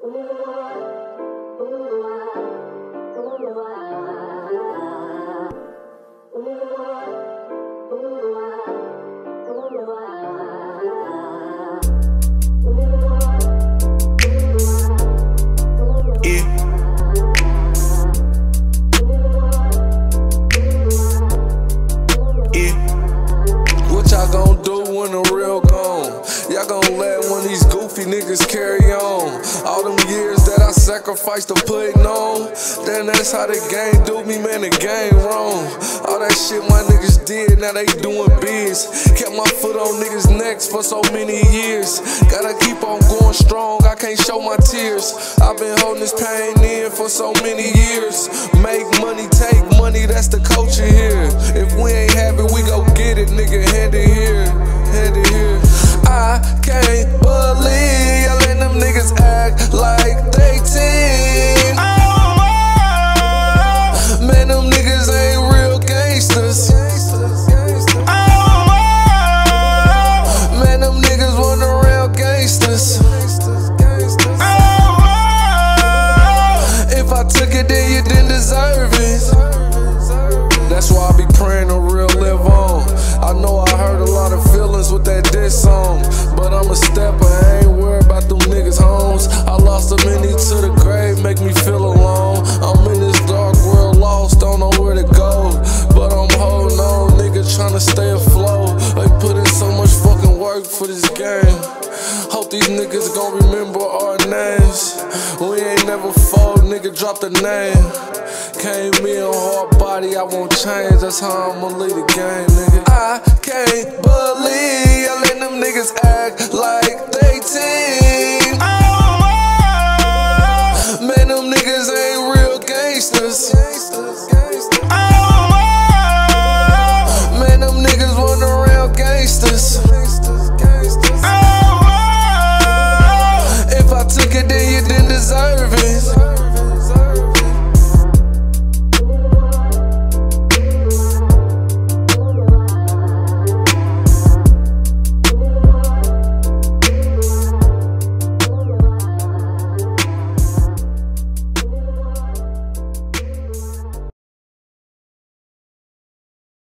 Y'all gon' let one of these goofy niggas carry on. All them years that I sacrificed to putting on. Then that's how the game do me, man, the game wrong. All that shit my niggas did, now they doing biz. Kept my foot on niggas' necks for so many years. Gotta keep on going strong, I can't show my tears. I've been holding this pain in for so many years. Make money, take money, that's the culture here. If we ain't have it, we go get it, nigga, hand it here, hand it here. I can't believe I let them niggas act like they 10. Man, them niggas ain't real gangsters. Man, them niggas want the real gangsters. If I took it, then you didn't deserve it. That's why I be praying the real live on. I know I hurt a lot of feelings with that diss song, but I'm a stepper, I ain't worried about them niggas' homes. I lost so many to the grave, make me feel alone. I'm in this dark world lost, don't know where to go, but I'm holding on, nigga, trying to stay afloat. They put in so much fucking work for this game. Hope these niggas gon' remember our names. We ain't never fold, nigga, drop the name. Came in hard body, I won't change, that's how I'ma lead the game, nigga. I can't believe I let them niggas act like they 10.